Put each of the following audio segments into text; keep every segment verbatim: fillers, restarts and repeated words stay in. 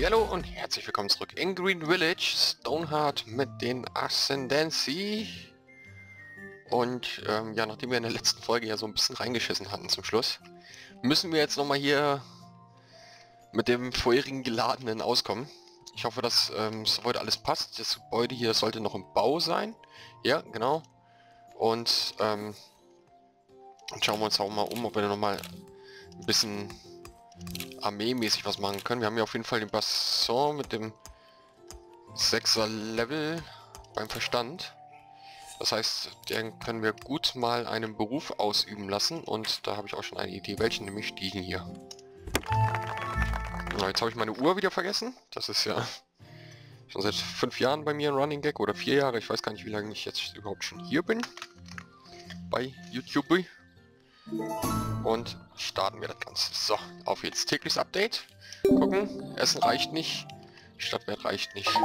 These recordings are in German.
Hallo und herzlich willkommen zurück in Green Village, Stoneheart mit den Ascendancy. Und ähm, ja, nachdem wir in der letzten Folge ja so ein bisschen reingeschissen hatten zum Schluss, müssen wir jetzt nochmal hier mit dem vorherigen Geladenen auskommen. Ich hoffe, dass ähm, soweit alles passt. Das Gebäude hier sollte noch im Bau sein. Ja, genau. Und ähm, schauen wir uns auch mal um, ob wir nochmal ein bisschen armeemäßig was machen können. Wir haben ja auf jeden Fall den Basson mit dem sechser Level beim Verstand. Das heißt, den können wir gut mal einen Beruf ausüben lassen. Und da habe ich auch schon eine Idee. Welchen, nämlich die hier. So, jetzt habe ich meine Uhr wieder vergessen. Das ist ja schon seit fünf Jahren bei mir ein Running Gag. Oder vier Jahre. Ich weiß gar nicht, wie lange ich jetzt überhaupt schon hier bin. Bei YouTube. Und starten wir das Ganze. So, auf jetzt. Tägliches Update. Gucken. Essen reicht nicht. Stadtwert reicht nicht.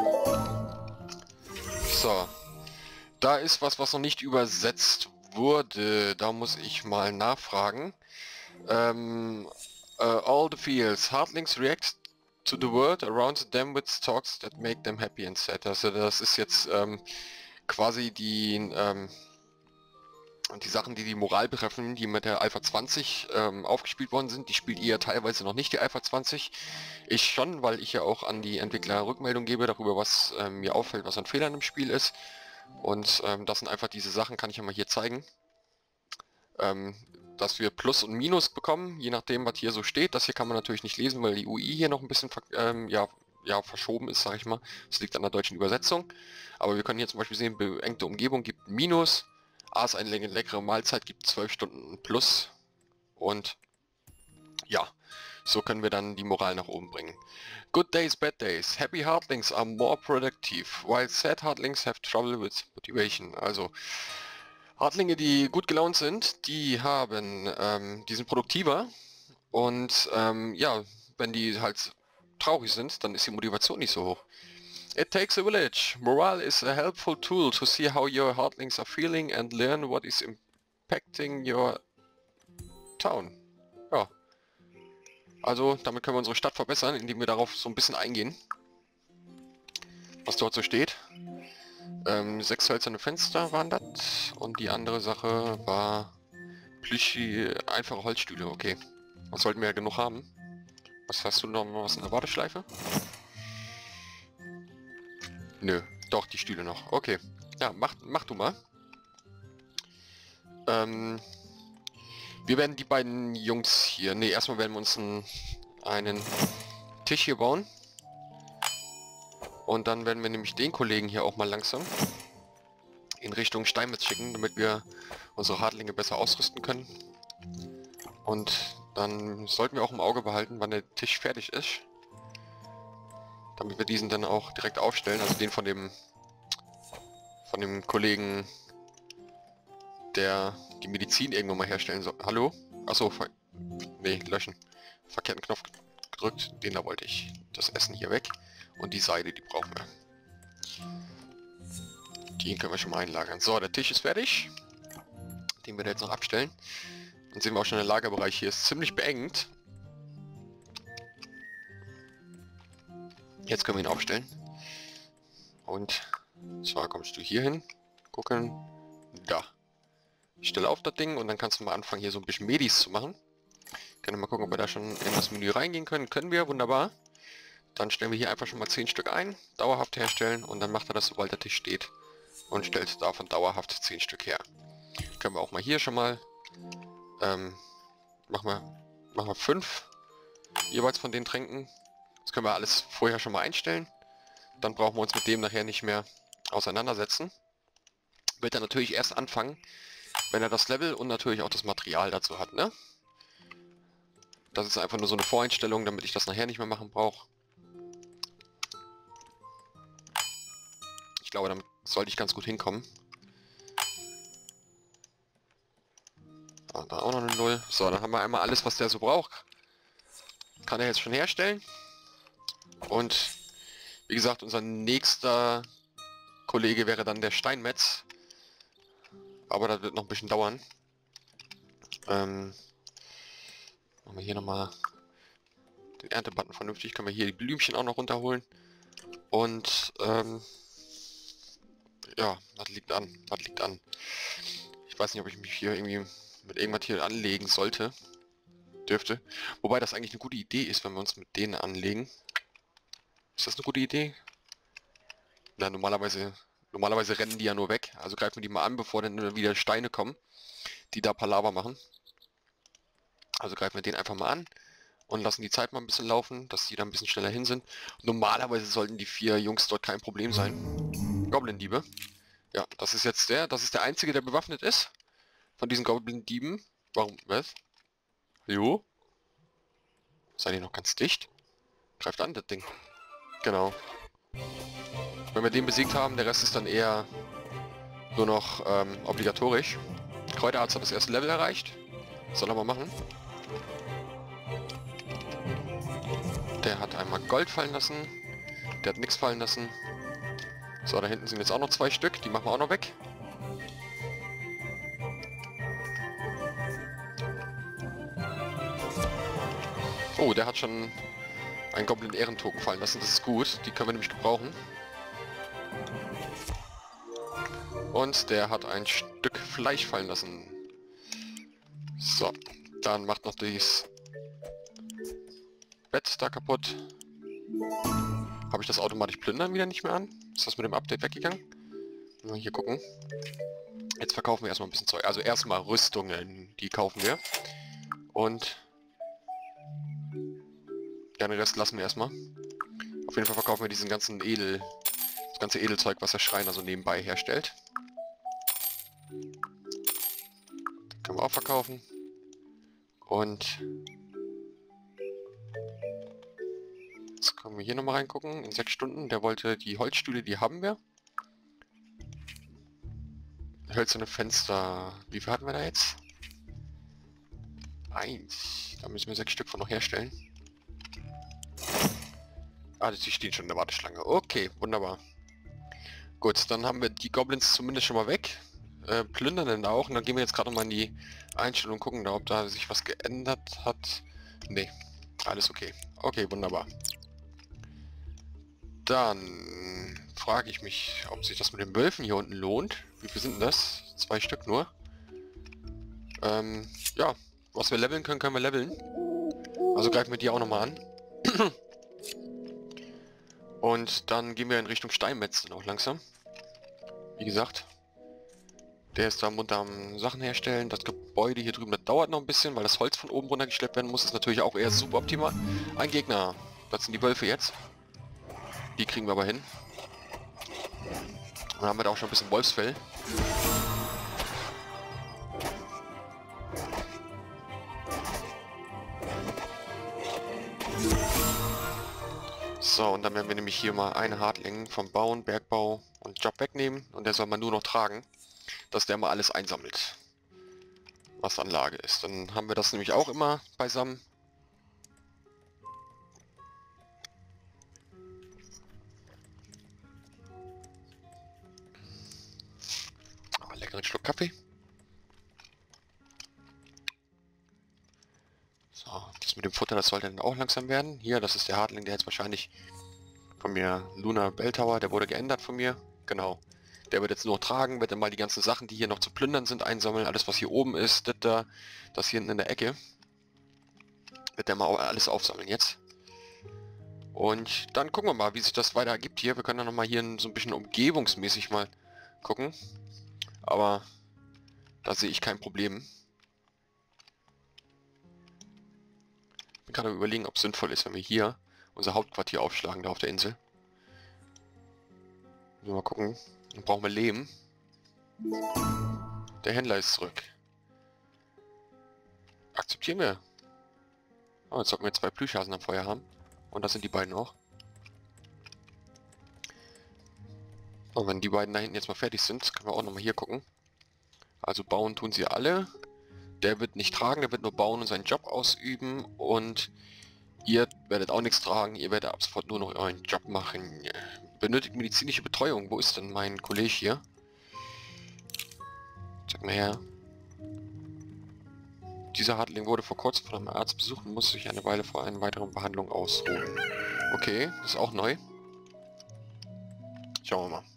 So. Da ist was, was noch nicht übersetzt wurde. Da muss ich mal nachfragen. Ähm, uh, all the fields. Heartlings react to the world around them with talks that make them happy and sad. Also das ist jetzt ähm, quasi die ähm, die Sachen, die die Moral betreffen, die mit der Alpha zwanzig ähm, aufgespielt worden sind. Die spielt ihr teilweise noch nicht, die Alpha zwanzig. Ich schon, weil ich ja auch an die Entwickler Rückmeldung gebe darüber, was ähm, mir auffällt, was an Fehlern im Spiel ist. Und ähm, das sind einfach diese Sachen, kann ich ja mal hier zeigen. Ähm, dass wir Plus und Minus bekommen, je nachdem, was hier so steht. Das hier kann man natürlich nicht lesen, weil die U I hier noch ein bisschen ähm, ja, ja, verschoben ist, sag ich mal. Das liegt an der deutschen Übersetzung. Aber wir können hier zum Beispiel sehen, beengte Umgebung gibt Minus. A ist eine leckere Mahlzeit, gibt zwölf Stunden Plus. Und ja, so können wir dann die Moral nach oben bringen. Good days, bad days. Happy Heartlings are more productive, while sad Heartlings have trouble with motivation. Also, Heartlinge, die gut gelaunt sind, die haben, ähm, die sind produktiver. Und ähm, ja, wenn die halt traurig sind, dann ist die Motivation nicht so hoch. It takes a village. Morale is a helpful tool to see how your Heartlings are feeling and learn what is impacting your town. Ja. Also, damit können wir unsere Stadt verbessern, indem wir darauf so ein bisschen eingehen. Was dort so steht. Ähm, sechs hölzerne Fenster waren das. Und die andere Sache war Plüschi, einfache Holzstühle. Okay. Das sollten wir ja genug haben. Was hast du noch was in der Warteschleife? Nö, doch, die Stühle noch. Okay. Ja, mach, mach du mal. Ähm, wir werden die beiden Jungs hier... Ne, erstmal werden wir uns einen, einen Tisch hier bauen. Und dann werden wir nämlich den Kollegen hier auch mal langsam in Richtung Steinmetz schicken, damit wir unsere Hartlinge besser ausrüsten können. Und dann sollten wir auch im Auge behalten, wann der Tisch fertig ist. Damit wir diesen dann auch direkt aufstellen, also den von dem von dem Kollegen, der die Medizin irgendwann mal herstellen soll. Hallo? Achso, ver nee, löschen. Verkehrten Knopf gedrückt, den da wollte ich. Das Essen hier weg. Und die Seide, die brauchen wir. Den können wir schon mal einlagern. So, der Tisch ist fertig. Den wir jetzt noch abstellen. Dann sehen wir auch schon, der Lagerbereich hier ist ziemlich beengt. Jetzt können wir ihn aufstellen. Und zwar kommst du hier hin. Gucken. Da. Ich stelle auf das Ding und dann kannst du mal anfangen, hier so ein bisschen Medis zu machen. Können wir mal gucken, ob wir da schon in das Menü reingehen können. Können wir, wunderbar. Dann stellen wir hier einfach schon mal zehn Stück ein. Dauerhaft herstellen und dann macht er das, sobald der Tisch steht. Und stellt davon dauerhaft zehn Stück her. Können wir auch mal hier schon mal... Ähm, machen wir, machen wir fünf jeweils von den Tränken. Das können wir alles vorher schon mal einstellen. Dann brauchen wir uns mit dem nachher nicht mehr auseinandersetzen. Wird er natürlich erst anfangen, wenn er das Level und natürlich auch das Material dazu hat, ne? Das ist einfach nur so eine Voreinstellung, damit ich das nachher nicht mehr machen brauche. Ich glaube, damit sollte ich ganz gut hinkommen. Ah, da auch noch eine Null. So, dann haben wir einmal alles, was der so braucht. Kann er jetzt schon herstellen. Und wie gesagt, unser nächster Kollege wäre dann der Steinmetz. Aber das wird noch ein bisschen dauern. Ähm, machen wir hier nochmal den Erntebutton vernünftig. Können wir hier die Blümchen auch noch runterholen. Und, ähm, ja, was liegt an? Was liegt an? Ich weiß nicht, ob ich mich hier irgendwie mit irgendwas hier anlegen sollte. Dürfte. Wobei das eigentlich eine gute Idee ist, wenn wir uns mit denen anlegen. Ist das eine gute Idee? Na, normalerweise, normalerweise rennen die ja nur weg. Also greifen wir die mal an, bevor dann wieder Steine kommen, die da Palaver machen. Also greifen wir den einfach mal an und lassen die Zeit mal ein bisschen laufen, dass die da ein bisschen schneller hin sind. Normalerweise sollten die vier Jungs dort kein Problem sein. Goblin-Diebe. Ja, das ist jetzt der. Das ist der einzige, der bewaffnet ist. Von diesen Goblin-Dieben. Warum? Was? Jo? Seid ihr noch ganz dicht? Greift an, das Ding. Genau. Wenn wir den besiegt haben, der Rest ist dann eher nur noch ähm, obligatorisch. Kräuterarzt hat das erste Level erreicht. Soll er mal machen. Der hat einmal Gold fallen lassen. Der hat nichts fallen lassen. So, da hinten sind jetzt auch noch zwei Stück. Die machen wir auch noch weg. Oh, der hat schon einen Goblin-Ehrentoken fallen lassen. Das ist gut. Die können wir nämlich gebrauchen. Und der hat ein Stück Fleisch fallen lassen. So, dann macht noch das Bett da kaputt. Habe ich das automatisch plündern wieder nicht mehr an? Ist das mit dem Update weggegangen? Mal hier gucken. Jetzt verkaufen wir erstmal ein bisschen Zeug. Also erstmal Rüstungen, die kaufen wir. Und ja, den Rest lassen wir erstmal. Auf jeden Fall verkaufen wir diesen ganzen Edel, das ganze Edelzeug, was der Schreiner so nebenbei herstellt. Das können wir auch verkaufen. Und jetzt können wir hier nochmal reingucken. In sechs Stunden. Der wollte die Holzstühle, die haben wir. Hölzerne Fenster. Wie viel hatten wir da jetzt? Eins. Da müssen wir sechs Stück von noch herstellen. Ah, die stehen schon in der Warteschlange. Okay, wunderbar. Gut, dann haben wir die Goblins zumindest schon mal weg. Äh, plündern dann auch. Und dann gehen wir jetzt gerade mal in die Einstellung und gucken, da, ob da sich was geändert hat. Nee, alles okay. Okay, wunderbar. Dann frage ich mich, ob sich das mit den Wölfen hier unten lohnt. Wie viel sind denn das? Zwei Stück nur. Ähm, ja, was wir leveln können, können wir leveln. Also greifen wir die auch nochmal an. Und dann gehen wir in Richtung Steinmetz dann auch langsam. Wie gesagt, der ist da munter am Sachen herstellen. Das Gebäude hier drüben, das dauert noch ein bisschen, weil das Holz von oben runter geschleppt werden muss. Ist natürlich auch eher super optimal. Ein Gegner. Das sind die Wölfe jetzt. Die kriegen wir aber hin. Dann haben wir da auch schon ein bisschen Wolfsfell. So, und dann werden wir nämlich hier mal einen Hartling vom Bauen, Bergbau und Job wegnehmen. Und der soll man nur noch tragen, dass der mal alles einsammelt, was an Lage ist. Dann haben wir das nämlich auch immer beisammen. Oh, leckeren Schluck Kaffee. So, das mit dem Futter, das sollte dann auch langsam werden. Hier, das ist der Hartling, der jetzt wahrscheinlich von mir, Luna Belltower, der wurde geändert von mir. Genau. Der wird jetzt nur tragen, wird dann mal die ganzen Sachen, die hier noch zu plündern sind, einsammeln. Alles, was hier oben ist, das da, das hier hinten in der Ecke. Wird der mal alles aufsammeln jetzt. Und dann gucken wir mal, wie sich das weiter ergibt hier. Wir können dann noch mal hier so ein bisschen umgebungsmäßig mal gucken. Aber da sehe ich kein Problem. Ich bin gerade überlegen, ob es sinnvoll ist, wenn wir hier unser Hauptquartier aufschlagen, da auf der Insel. Mal gucken. Dann brauchen wir Lehm. Der Händler ist zurück. Akzeptieren wir. Oh, jetzt sollten wir zwei Plüschhasen am Feuer haben. Und das sind die beiden auch. Und wenn die beiden da hinten jetzt mal fertig sind, können wir auch nochmal hier gucken. Also bauen tun sie alle. Der wird nicht tragen, der wird nur bauen und seinen Job ausüben. Und ihr werdet auch nichts tragen, ihr werdet ab sofort nur noch euren Job machen. Benötigt medizinische Betreuung. Wo ist denn mein Kollege hier? Sag mal her. Dieser Hartling wurde vor kurzem von einem Arzt besucht und muss sich eine Weile vor einer weiteren Behandlung ausruhen. Okay, das ist auch neu. Schauen wir mal.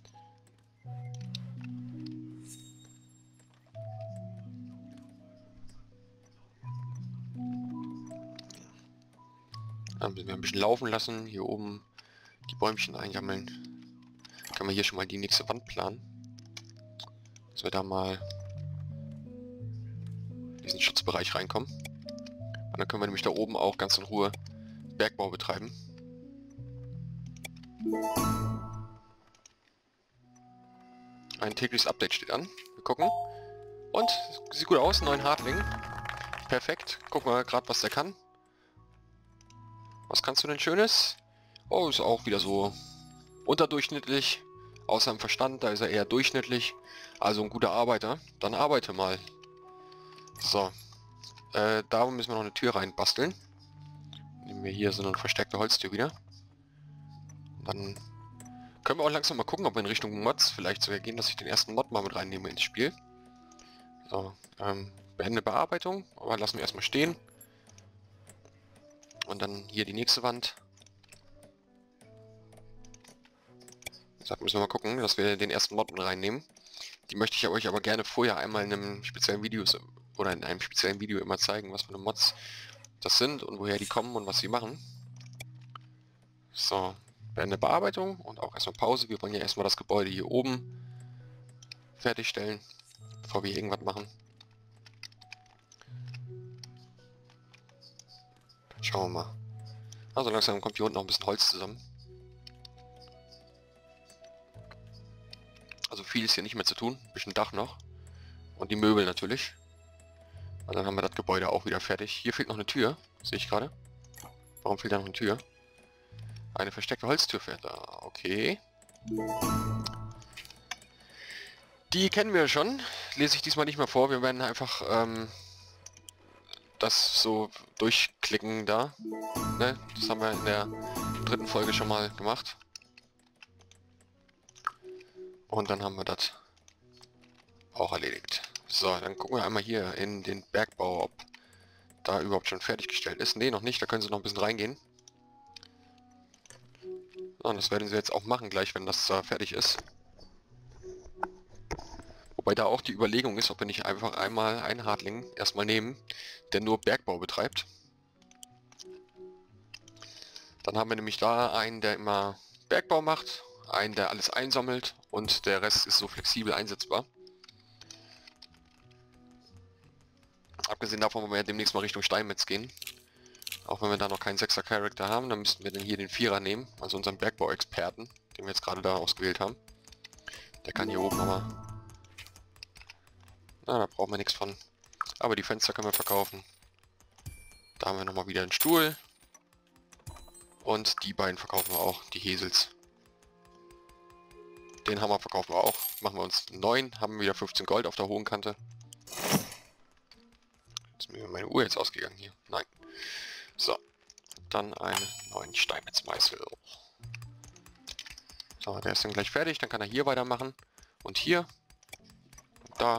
Dann müssen wir ein bisschen laufen lassen. Hier oben die Bäumchen einsammeln. Können wir hier schon mal die nächste Wand planen. Dass wir da mal in diesen Schutzbereich reinkommen. Und dann können wir nämlich da oben auch ganz in Ruhe Bergbau betreiben. Ein tägliches Update steht an. Wir gucken. Und sieht gut aus, neuen Hartling. Perfekt. Gucken wir gerade, was der kann. Was kannst du denn Schönes? Oh, ist auch wieder so unterdurchschnittlich. Außer im Verstand, da ist er eher durchschnittlich. Also ein guter Arbeiter. Dann arbeite mal. So. Äh, da müssen wir noch eine Tür rein basteln. Nehmen wir hier so eine verstärkte Holztür wieder. Und dann können wir auch langsam mal gucken, ob wir in Richtung Mods vielleicht sogar gehen, dass ich den ersten Mod mal mit reinnehme ins Spiel. So, ähm, beende Bearbeitung, aber lassen wir erstmal stehen. Und dann hier die nächste Wand. Deshalb müssen wir mal gucken, dass wir den ersten Mod mit reinnehmen. Die möchte ich euch aber gerne vorher einmal in einem speziellen Video oder in einem speziellen Video immer zeigen, was für eine Mods das sind und woher die kommen und was sie machen. So, beende Bearbeitung und auch erstmal Pause. Wir wollen ja erstmal das Gebäude hier oben fertigstellen, bevor wir irgendwas machen. Schauen wir mal. Also langsam kommt hier unten noch ein bisschen Holz zusammen. Also viel ist hier nicht mehr zu tun. Ein bisschen Dach noch. Und die Möbel natürlich. Und dann haben wir das Gebäude auch wieder fertig. Hier fehlt noch eine Tür. Sehe ich gerade. Warum fehlt da noch eine Tür? Eine versteckte Holztür fehlt da. Okay. Die kennen wir schon. Lese ich diesmal nicht mehr vor. Wir werden einfach ähm, das so durchklicken da. Ne? Das haben wir in der dritten Folge schon mal gemacht. Und dann haben wir das auch erledigt. So, dann gucken wir einmal hier in den Bergbau, ob da überhaupt schon fertiggestellt ist. Ne, noch nicht. Da können sie noch ein bisschen reingehen. So, und das werden sie jetzt auch machen gleich, wenn das äh, fertig ist. Wobei da auch die Überlegung ist, ob wir nicht einfach einmal einen Hartling erstmal nehmen, der nur Bergbau betreibt. Dann haben wir nämlich da einen, der immer Bergbau macht, einen, der alles einsammelt und der Rest ist so flexibel einsetzbar. Abgesehen davon wollen wir ja demnächst mal Richtung Steinmetz gehen. Auch wenn wir da noch keinen sechser Charakter haben, dann müssten wir dann hier den Vierer nehmen, also unseren Bergbau-Experten, den wir jetzt gerade da ausgewählt haben. Der kann hier oben aber... Na, da brauchen wir nichts von. Aber die Fenster können wir verkaufen. Da haben wir nochmal wieder einen Stuhl. Und die beiden verkaufen wir auch, die Hesels. Den Hammer verkaufen wir auch. Machen wir uns neun, haben wieder fünfzehn Gold auf der hohen Kante. Ist mir meine Uhr jetzt ausgegangen hier? Nein. So, dann einen neuen Steinmetzmeißel. So, der ist dann gleich fertig, dann kann er hier weitermachen. Und hier. Und da.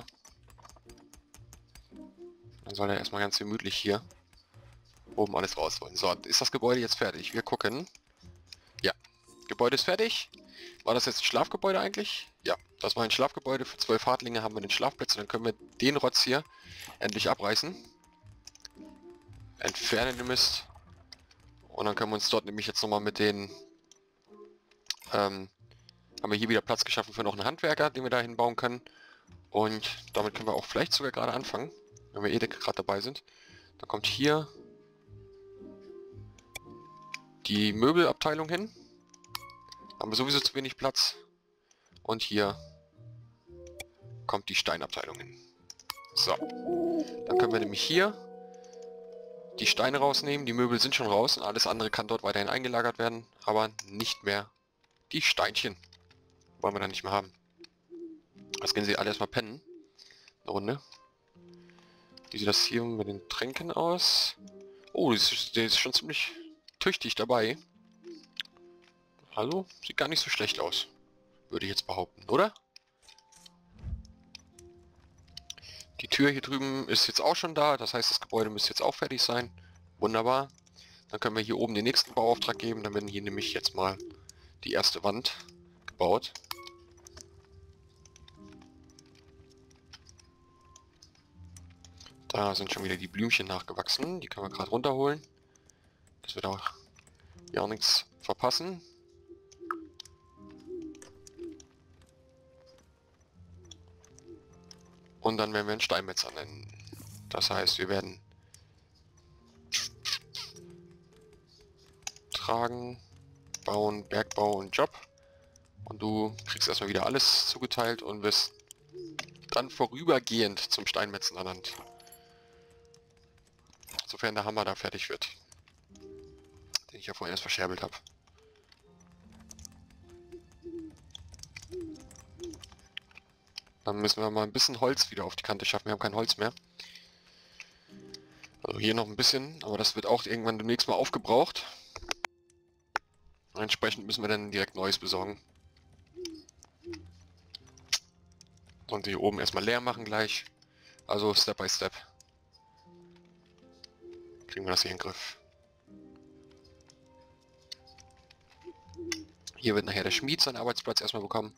Dann soll er erstmal ganz gemütlich hier oben alles rausholen. So, ist das Gebäude jetzt fertig? Wir gucken. Ja, Gebäude ist fertig. War das jetzt ein Schlafgebäude eigentlich? Ja, das war ein Schlafgebäude. Für zwölf Hartlinge haben wir den Schlafplatz. Dann können wir den Rotz hier endlich abreißen. Entfernen den Mist. Und dann können wir uns dort nämlich jetzt nochmal mit den... Ähm, haben wir hier wieder Platz geschaffen für noch einen Handwerker, den wir da hinbauen können. Und damit können wir auch vielleicht sogar gerade anfangen, wenn wir eh gerade dabei sind. Dann kommt hier die Möbelabteilung hin. Haben wir sowieso zu wenig Platz. Und hier kommt die Steinabteilung hin. So. Dann können wir nämlich hier die Steine rausnehmen. Die Möbel sind schon raus und alles andere kann dort weiterhin eingelagert werden. Aber nicht mehr die Steinchen. Wollen wir dann nicht mehr haben. Jetzt gehen sie alle erstmal pennen. Eine Runde. Wie sieht das hier mit den Tränken aus? Oh, der ist, der ist schon ziemlich tüchtig dabei. Hallo? Sieht gar nicht so schlecht aus. Würde ich jetzt behaupten, oder? Die Tür hier drüben ist jetzt auch schon da, das heißt, das Gebäude müsste jetzt auch fertig sein. Wunderbar. Dann können wir hier oben den nächsten Bauauftrag geben, dann werden hier nämlich jetzt mal die erste Wand gebaut. Da sind schon wieder die Blümchen nachgewachsen, die können wir gerade runterholen. Das wird auch ja auch nichts verpassen. Und dann werden wir einen Steinmetzer nennen. Das heißt, wir werden tragen, bauen, Bergbau und Job. Und du kriegst erstmal wieder alles zugeteilt und wirst dann vorübergehend zum Steinmetzen ernannt. Sofern der Hammer da fertig wird. Den ich ja vorhin erst verscherbelt habe. Dann müssen wir mal ein bisschen Holz wieder auf die Kante schaffen. Wir haben kein Holz mehr. Also hier noch ein bisschen, aber das wird auch irgendwann demnächst mal aufgebraucht. Entsprechend müssen wir dann direkt Neues besorgen. Und hier oben erstmal leer machen gleich. Also Step by Step. Kriegen wir das hier in den Griff. Hier wird nachher der Schmied seinen Arbeitsplatz erstmal bekommen.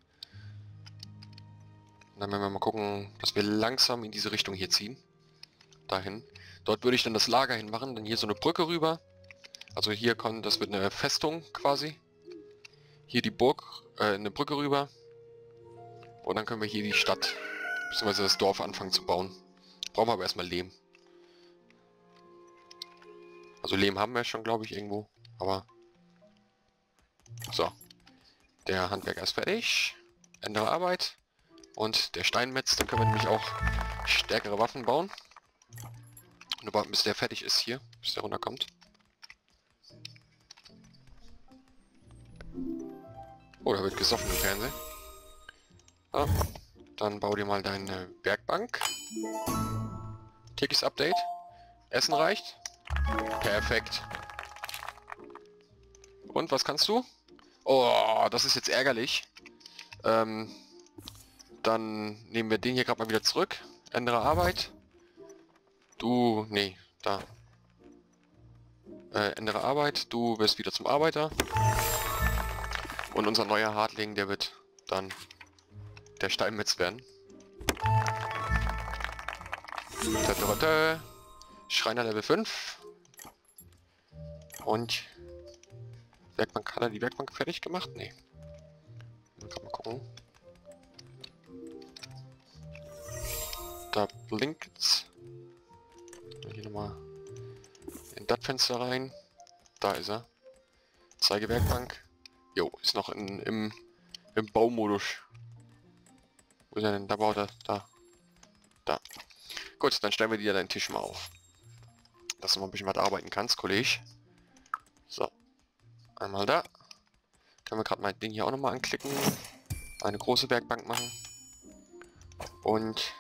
Und dann werden wir mal gucken, dass wir langsam in diese Richtung hier ziehen. Dahin. Dort würde ich dann das Lager hinmachen, dann hier so eine Brücke rüber. Also hier kommt, das wird eine Festung quasi. Hier die Burg, äh, eine Brücke rüber. Und dann können wir hier die Stadt, bzw. das Dorf anfangen zu bauen. Brauchen wir aber erstmal Lehm. Also Lehm haben wir schon, glaube ich, irgendwo. Aber... So. Der Handwerker ist fertig. Ändere Arbeit. Und der Steinmetz, dann können wir nämlich auch stärkere Waffen bauen. Nur warten, bis der fertig ist hier, bis der runterkommt. Oh, da wird gesoffen im Fernsehen. So, dann bau dir mal deine Werkbank. Tägliches Update. Essen reicht. Perfekt. Und was kannst du? Oh, das ist jetzt ärgerlich. Ähm, dann nehmen wir den hier gerade mal wieder zurück. Ändere Arbeit. Du, nee, da. Äh, ändere Arbeit. Du wirst wieder zum Arbeiter. Und unser neuer Hartling, der wird dann der Steinmetz werden. Da, da, da. Schreiner Level fünf. Und Werkbank, hat er die Werkbank fertig gemacht? Nee. Mal gucken. Da blinkt's. Hier nochmal in das Fenster rein. Da ist er. Zeige Werkbank. Jo, ist noch in, im, im Baumodus. Wo ist er denn? Da baut er. Da. Da. Gut, dann stellen wir dir deinen Tisch mal auf. Dass du mal ein bisschen was arbeiten kannst, Kollege. So. Einmal da. Können wir gerade mal den hier auch nochmal anklicken. Eine große Werkbank machen. Und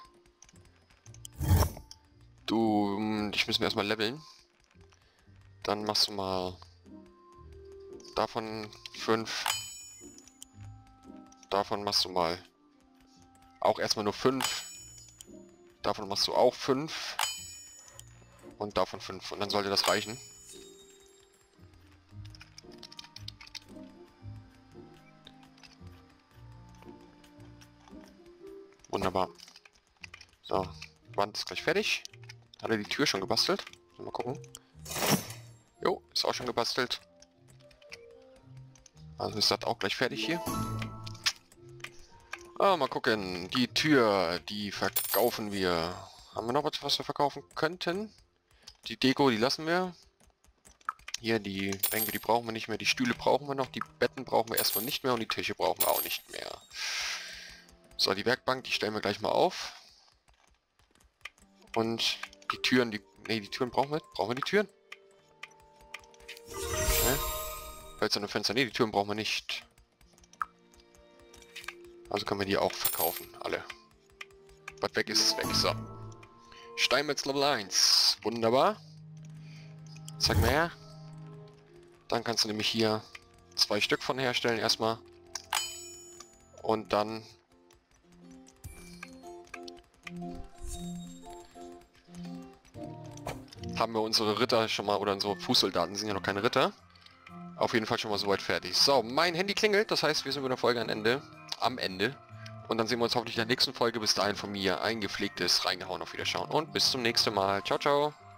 du, dich müssen wir erstmal leveln. Dann machst du mal davon fünf. Davon machst du mal auch erstmal nur fünf. Davon machst du auch fünf. Und davon fünf. Und dann sollte das reichen. Wunderbar. So, die Wand ist gleich fertig. Hat er die Tür schon gebastelt? Mal gucken. Jo, ist auch schon gebastelt. Also ist das auch gleich fertig hier. Ah, mal gucken. Die Tür, die verkaufen wir. Haben wir noch was, was wir verkaufen könnten? Die Deko, die lassen wir. Hier, die Bänke, die brauchen wir nicht mehr. Die Stühle brauchen wir noch. Die Betten brauchen wir erstmal nicht mehr. Und die Tische brauchen wir auch nicht mehr. So, die Werkbank, die stellen wir gleich mal auf. Und die Türen, die... Ne, die Türen brauchen wir. Brauchen wir die Türen? Ne? Hölzerne Fenster. Ne, die Türen brauchen wir nicht. Also können wir die auch verkaufen. Alle. Was weg ist, ist weg. So. Steinmetz Level eins. Wunderbar. Zeig mal her. Dann kannst du nämlich hier zwei Stück von herstellen erstmal. Und dann haben wir unsere Ritter schon mal, oder unsere Fußsoldaten sind ja noch keine Ritter. Auf jeden Fall schon mal soweit fertig. So, mein Handy klingelt, das heißt, wir sind mit der Folge am Ende. Am Ende. Und dann sehen wir uns hoffentlich in der nächsten Folge. Bis dahin von mir ein gepflegtes Reingehauen, auf Wiederschauen und bis zum nächsten Mal. Ciao, ciao.